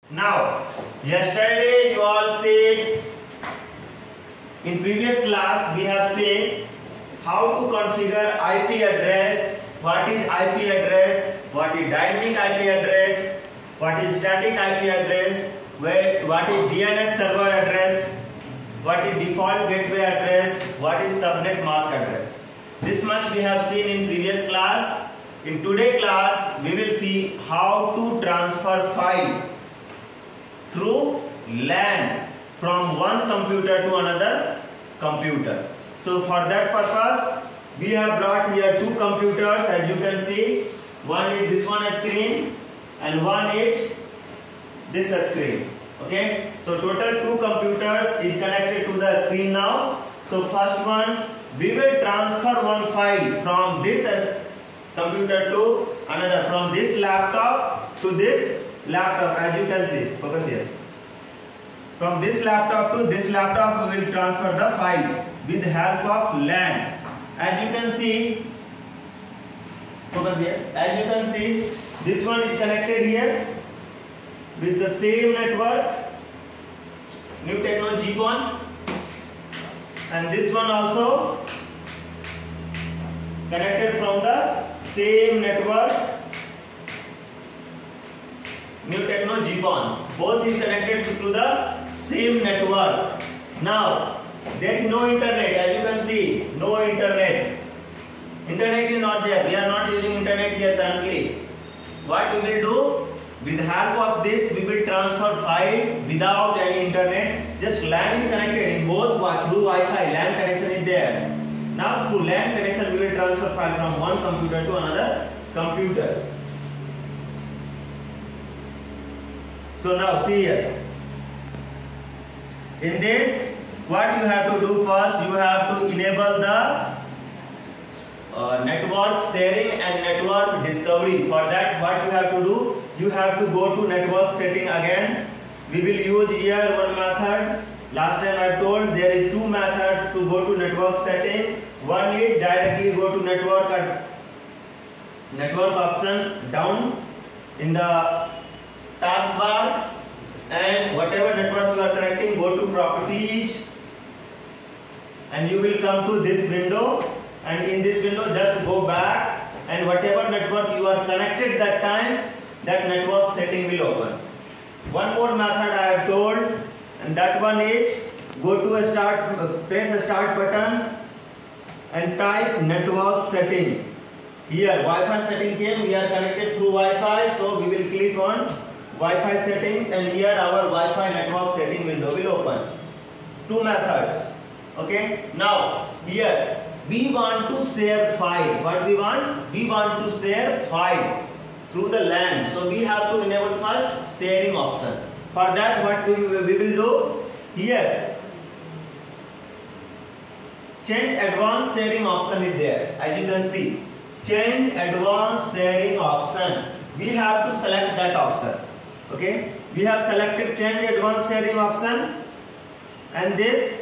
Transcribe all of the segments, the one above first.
Now, yesterday you all said, in previous class we have seen how to configure IP address, what is IP address, what is dynamic IP address, what is static IP address, what is DNS server address, what is default gateway address, what is subnet mask address. This much we have seen in previous class. In today's class we will see how to transfer file through LAN from one computer to another computer. So for that purpose we have brought here two computers, as you can see. One is this one screen and one is this screen. Okay, so total two computers is connected to the screen now. So first one, we will transfer one file from this computer to another, from this laptop to this laptop, as you can see. Focus here. From this laptop to this laptop we will transfer the file with the help of LAN. As you can see, focus here. As you can see, this one is connected here with the same network, New Techno GPON, and this one also connected from the same network, New Techno GPON. Both is connected to the same network. Now there is no internet, as you can see, no internet. Internet is not there. We are not using internet here currently. What we will do? With the help of this, we will transfer file without any internet. Just LAN is connected in both through Wi-Fi. LAN connection is there. Now through LAN connection, we will transfer file from one computer to another computer. So now see here. In this, what you have to do first, you have to enable the network sharing and network discovery. For that, what you have to do, you have to go to network setting again. We will use here one method. Last time I told there is two methods to go to network setting. One is directly go to network option down in the taskbar, and whatever network you are connecting, go to properties, and you will come to this window. And in this window, just go back, and whatever network you are connected that time, that network setting will open. One more method I have told, and that one is go to press a start button and type network setting. Here Wi-Fi setting came, we are connected through Wi-Fi, so we will click on Wi-Fi settings, and here our Wi-Fi network setting window will open. Two methods. Okay, now here we want to share file. What we want? We want to share file through the LAN. So we have to enable first sharing option. For that, what we will do here, change advanced sharing option is there. As you can see, change advanced sharing option. We have to select that option. Okay, we have selected change advanced sharing option, and this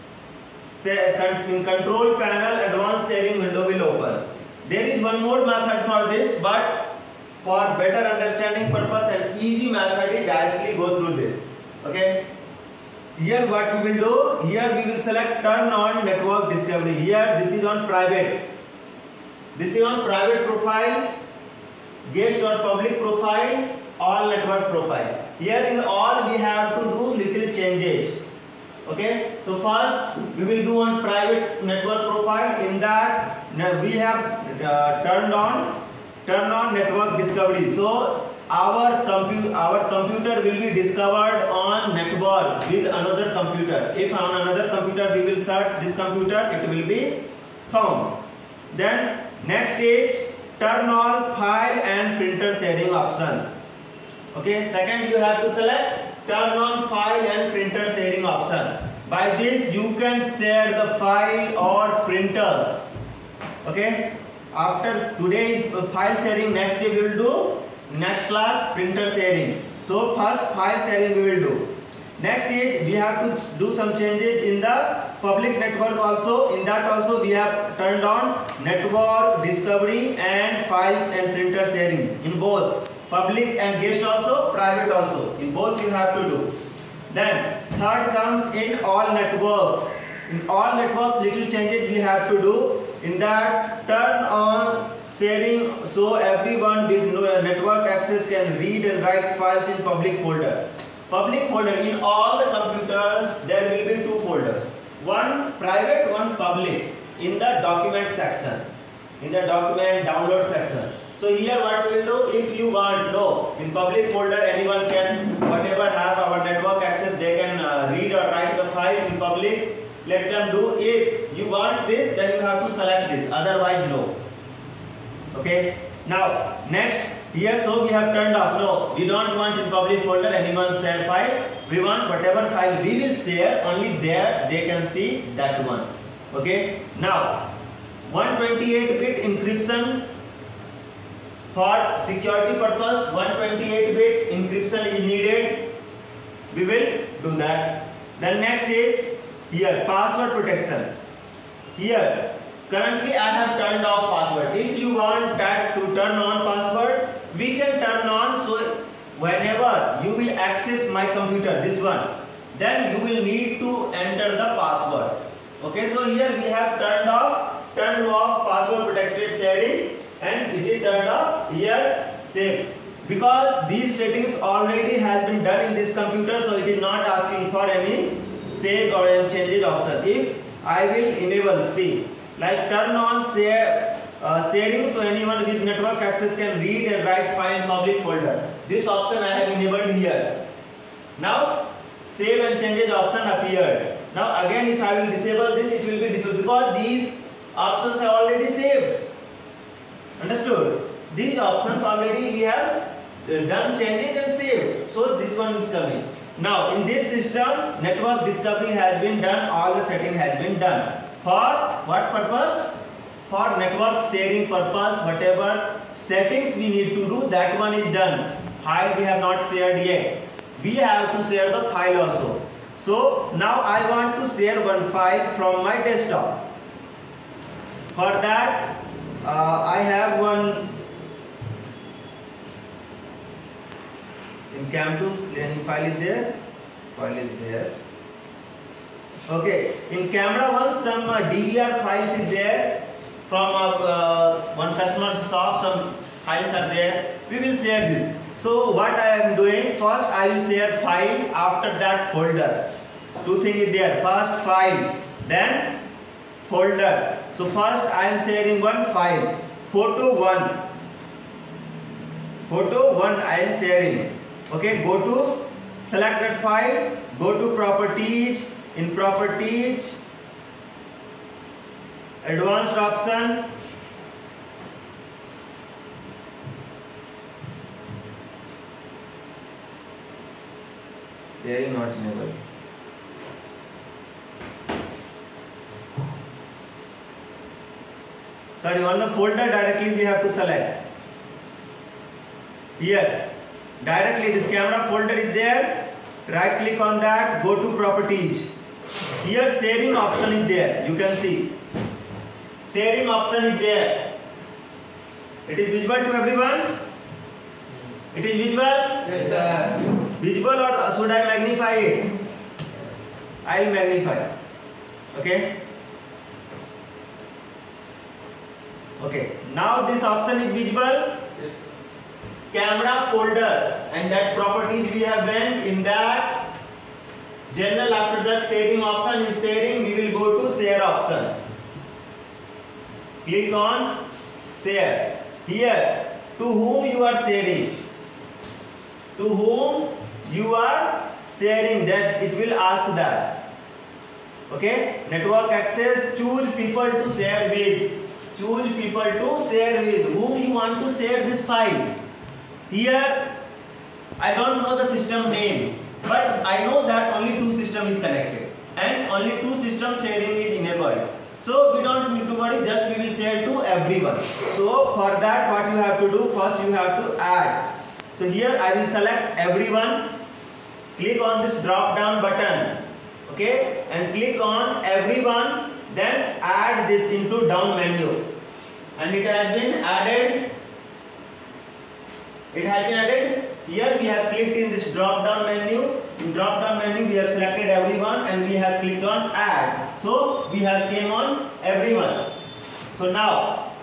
in control panel advanced sharing window will open. There is one more method for this, but for better understanding purpose and easy method is directly go through this. Okay, here what we will do, here we will select turn on network discovery. Here this is on private, this is on private profile, guest or public profile, all network profile. Here in all we have to do little changes. Okay, so first we will do on private network profile. In that we have turned on network discovery. So our computer will be discovered on network with another computer. If on another computer we will search this computer, it will be found. Then next is turn on file and printer sharing option. Okay, second you have to select turn on file and printer sharing option. By this you can share the file or printers. Okay, after today's file sharing, next day we will do, next class printer sharing. So first file sharing we will do. Next is we have to do some changes in the public network also. In that also we have turned on network discovery and file and printer sharing in both. public and guest also, private also. In both you have to do. Then third comes in all networks. In all networks, little changes we have to do. In that, turn on sharing so everyone with network access can read and write files in public folder. Public folder, in all the computers there will be two folders. One private, one public in the document section. In the document download section. So here what we will do, if you want, no, in public folder anyone can, whatever have our network access, they can read or write the file in public. Let them do. If you want this, then you have to select this, otherwise no. Okay. Now next, here so we have turned off. No, we don't want in public folder anyone share file. We want whatever file we will share, only there they can see that one. Okay. Now 128-bit encryption for security purpose. 128-bit encryption is needed. We will do that. Then next is here password protection. Here currently I have turned off password. If you want that to turn on password, we can turn on. So whenever you will access my computer, this one, then you will need to enter the password. Okay, so here we have turned off password protected sharing, and it is turned off here save, because these settings already has been done in this computer, so it is not asking for any save or any changes option. If I will enable, see, like turn on sharing so anyone with network access can read and write file in public folder. This option I have enabled here. Now save and changes option appeared. Now again if I will disable this, it will be disabled because these options are already saved. Understood? These options already we have done changes and saved. So this one is coming. Now in this system, network discovery has been done, all the setting has been done. For what purpose? For network sharing purpose, whatever settings we need to do, that one is done. File we have not shared yet. We have to share the file also. So now I want to share one file from my desktop. For that I have one in Cam2, any file is there? File is there. Okay, in camera one some DVR files is there from one customer's shop, some files are there. We will share this. So what I am doing, first I will share file, after that folder. Two things is there, first file, then folder. So first I am sharing one file, photo 1. Photo 1 I am sharing. Okay, go to select that file, go to properties, in properties, advanced option, sharing not enabled. Sorry, on the folder directly we have to select. Here, directly this camera folder is there. Right click on that, go to properties. Here sharing option is there. You can see. Sharing option is there. It is visible to everyone? It is visible? Yes, sir. Visible, or should I magnify it? I will magnify. Okay. Okay. Now this option is visible. Yes, sir. Camera folder, and that properties we have went in that general. After that sharing option is sharing, we will go to share option. Click on share. Here, to whom you are sharing, to whom you are sharing, that it will ask that. Okay, network access, choose people to share with, choose people to share with, whom you want to share this file. Here I don't know the system name, but I know that only two systems is connected and only two system sharing is enabled. So we don't need to worry, just we will share to everyone. So for that what you have to do, first you have to add. So here I will select everyone, click on this drop down button, okay, and click on everyone, then add this into down menu, and it has been added. It has been added. Here we have clicked in this drop down menu. In drop down menu we have selected everyone and we have clicked on add. So we have came on everyone. So now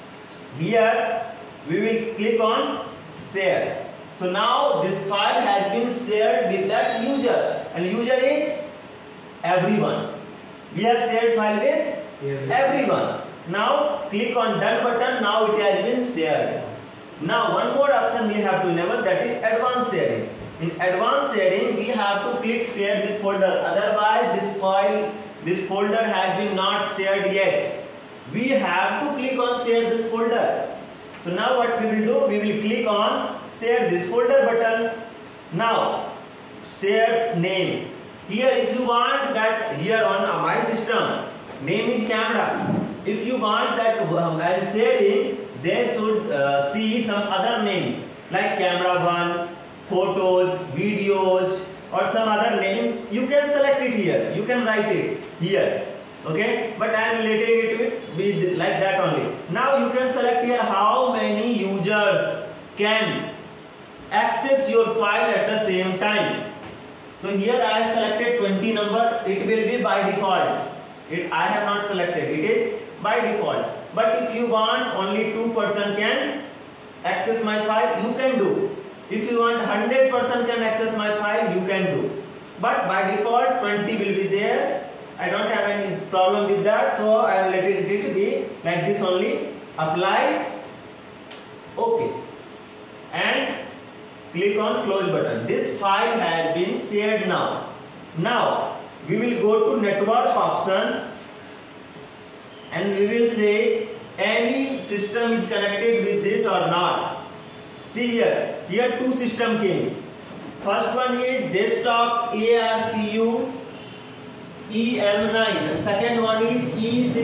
here we will click on share. So now this file has been shared with that user, and user is everyone. We have shared file with everyone. Now click on done button. Now it has been shared. Now one more option we have to enable, that is advanced sharing. In advanced sharing we have to click share this folder, otherwise this folder has been not shared yet. We have to click on share this folder. So now what we will do, we will click on share this folder button. Now share name. Here if you want that, here on my system name is camera. If you want that while sharing they should see some other names like camera 1, photos, videos or some other names. You can select it here, you can write it here, okay, but I am letting it be like that only. Now you can select here how many users can access your file at the same time. So here I have selected 20 number, it will be by default. I have not selected, it is by default. But if you want only 2% can access my file, you can do. If you want 100% can access my file, you can do. But by default 20 will be there. I don't have any problem with that, so I am letting it be like this only. Apply, okay, and click on close button. This file has been shared now. Now we will go to network option and we will say any system is connected with this or not. See here two system came. First one is desktop ARCU EM9 and second one is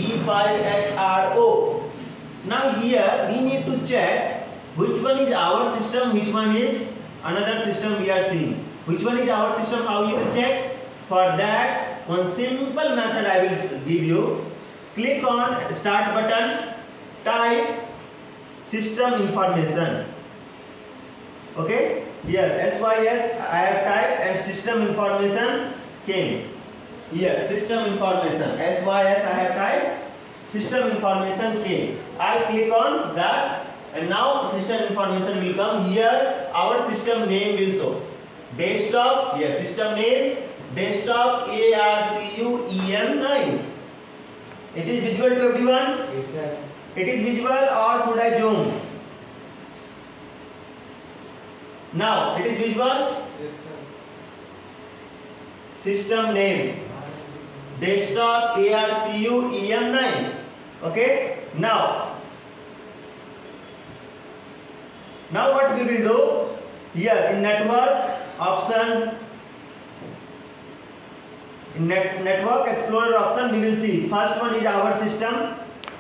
E6B5HRO. Now here we need to check which one is our system, which one is another system we are seeing. Which one is our system, how you will check? For that one simple method I will give you. Click on start button, type system information. Okay, here SYS I have typed and system information came. Here system information SYS I have typed, system information came. I click on that and now system information will come. Here our system name will show. Desktop, here system name desktop ARCU EM9. It is visible to everyone? Yes, sir. It is visible or should I zoom? Now it is visible? Yes, sir. System name desktop ARCU EM9. Okay. Now what we will do, here in network option, in network explorer option we will see first one is our system.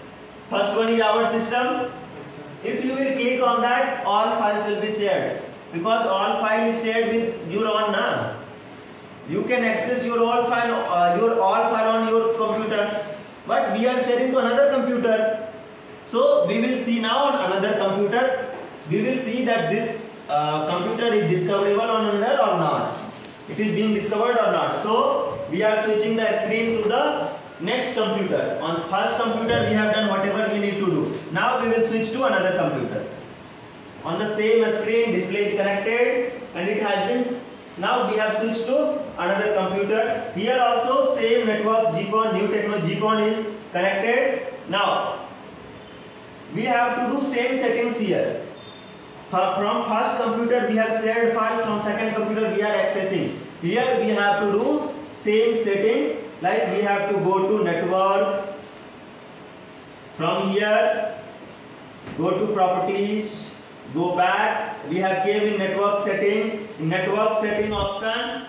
If you will click on that, all files will be shared, because all file is shared with your own name. You can access your all file on your computer, but we are sharing to another computer. So we will see now on another computer. We will see that this computer is discoverable on another or not. It is being discovered or not. So we are switching the screen to the next computer. On first computer we have done whatever we need to do. Now we will switch to another computer. On the same screen display is connected and it has been. Now we have switched to another computer. Here also same network GPON, new technology GPON is connected. Now we have to do same settings here. From first computer we have shared file, from second computer we are accessing. Here we have to do same settings, like we have to go to network. From here go to properties, go back. We have came in network setting. In network setting option,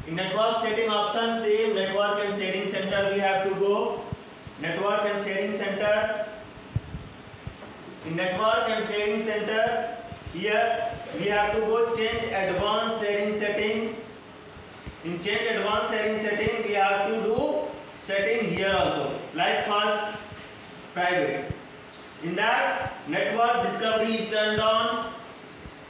same network and sharing center we have to go. Network and sharing center. In network and sharing center, here we have to go change advanced sharing setting. In change advanced sharing setting we have to do setting here also, like first private. In that network discovery is turned on,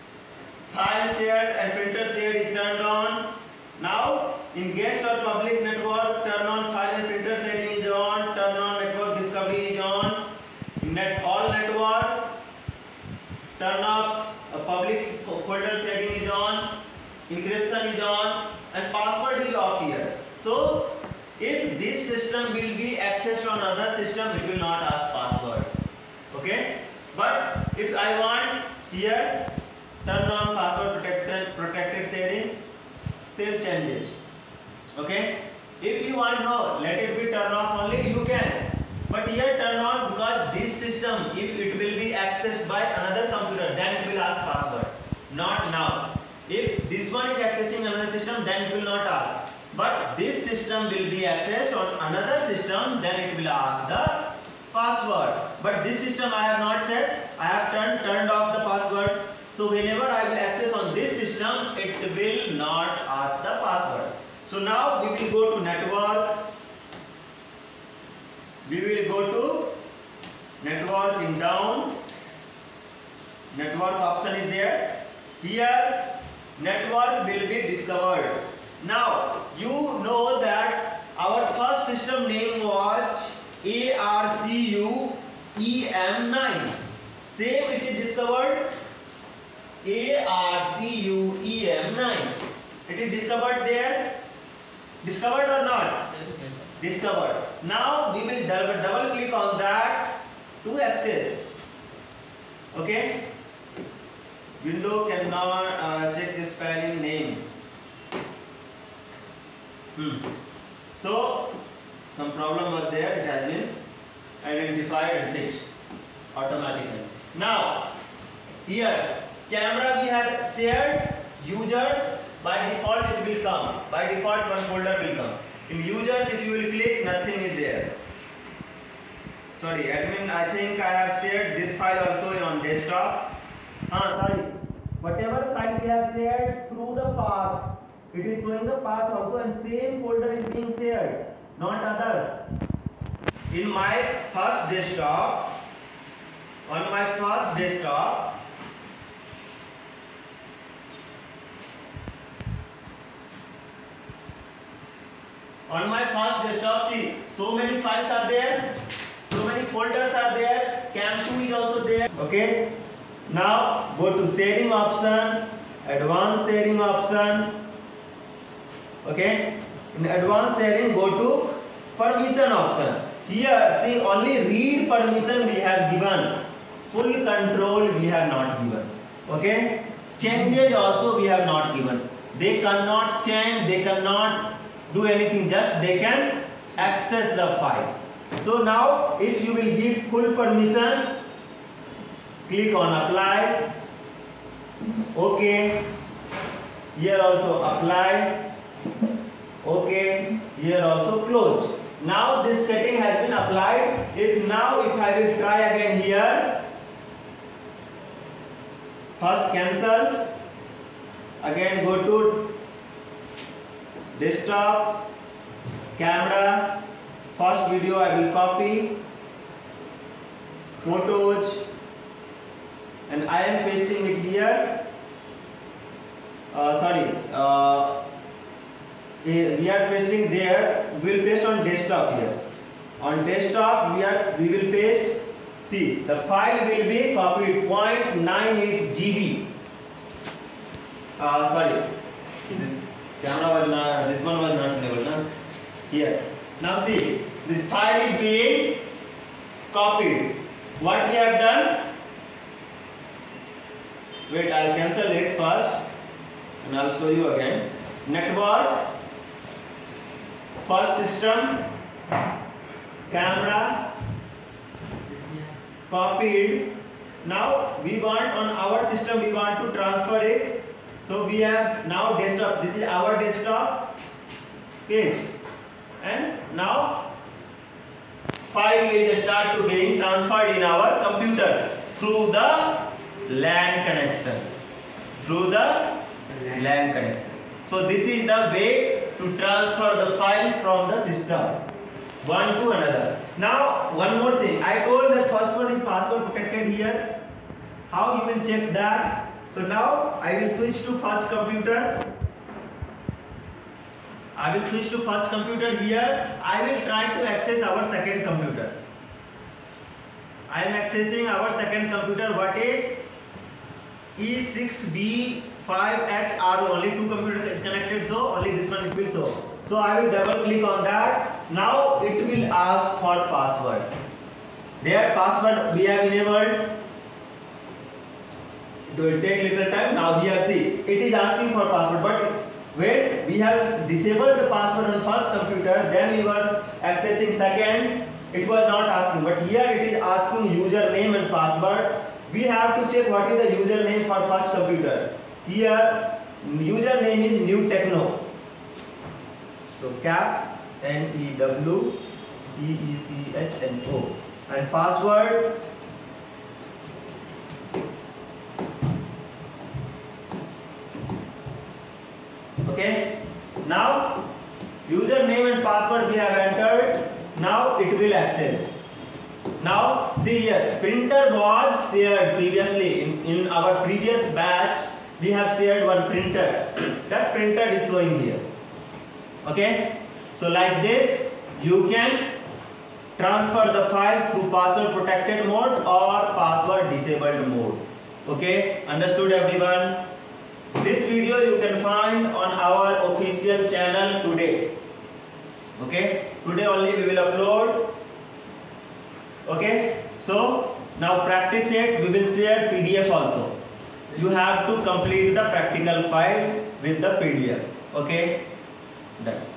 file shared and printer shared is turned on. Now in guest or public network, turn on file and printer sharing is on, turn on network discovery is on. In all network, turn off public folder setting is on, encryption is on, and password is off here. So if this system will be accessed on another system, it will not ask password. Okay, but if I want here, turn on password protected sharing, save changes. Okay, if you want no, let it be turn off only, you can, but here turn on, because this system, if it will be accessed by another computer, then it will ask password, not now. If this one is accessing another system, then it will not ask, but this system will be accessed on another system, then it will ask the password. But this system I have not set, I have turned off the password. So whenever I will access on this system, it will not ask the password. So now we will go to network. We will go to network in down. Network option is there. Here network will be discovered. Now you know that our first system name was ARCU EM9. Same it is discovered. ARCU EM9. It is discovered there. Discovered or not? Yes. Discovered. Now we will double click on that to access. Okay. Window cannot check the spelling name. So some problem was there. It has been identified and fixed automatically. Now here camera we have shared users. By default it will come. By default one folder will come. In users, if you will click, nothing is there. Sorry, admin, I think I have shared this file also on desktop. Sorry. Whatever file we have shared through the path, it is showing the path also, and same folder is being shared, not others. In my first desktop, on my first desktop, see, so many files are there, so many folders are there, cam2 is also there. Okay, now go to sharing option, advanced sharing option. Okay, in advanced sharing go to permission option. Here see, only read permission we have given, full control we have not given. Okay, changes also we have not given. They cannot change, they cannot do anything, just they can access the file. So now if you will give full permission, click on apply. Okay, here also apply. Okay, here also close. Now this setting has been applied. If I will try again here, first cancel, again go to desktop, camera, first video I will copy, photos, and I am pasting it here. We are pasting there. We will paste on desktop here. On desktop we will paste. See, the file will be copied 0.98 GB. This camera was not, this one was not enabled. No? Here. Now see, this file is being copied. What we have done? Wait, I will cancel it first and I will show you again. Network, first system, camera, copied. Now we want on our system, we want to transfer it. So we have now desktop, this is our desktop, paste, and now file will start to being transferred in our computer through the LAN connection. So this is the way to transfer the file from the system one to another. Now one more thing, I told that first one is password protected here. How you will check that? So now I will switch to first computer. Here. I will try to access our second computer. I am accessing our second computer. What is E6B5HR? Only two computers is connected, so only this one it will show. So I will double click on that. Now it will ask for password. Their password we have enabled. It will take little time. Now here see, it is asking for password, but when we have disabled the password on first computer, then we were accessing second, it was not asking, but here it is asking username and password. We have to check what is the username for first computer. Here username is New Techno, so caps NEWTECHNO, and password okay. Now username and password we have entered. Now it will access. Now see here, printer was shared previously in our previous batch. We have shared one printer. That printer is showing here. Okay, so like this you can transfer the file through password protected mode or password disabled mode. Okay, understood everyone? This video you can find on our official channel today. Okay, today only we will upload. Okay, so now practice it. We will share PDF also. You have to complete the practical file with the PDF. Okay, done.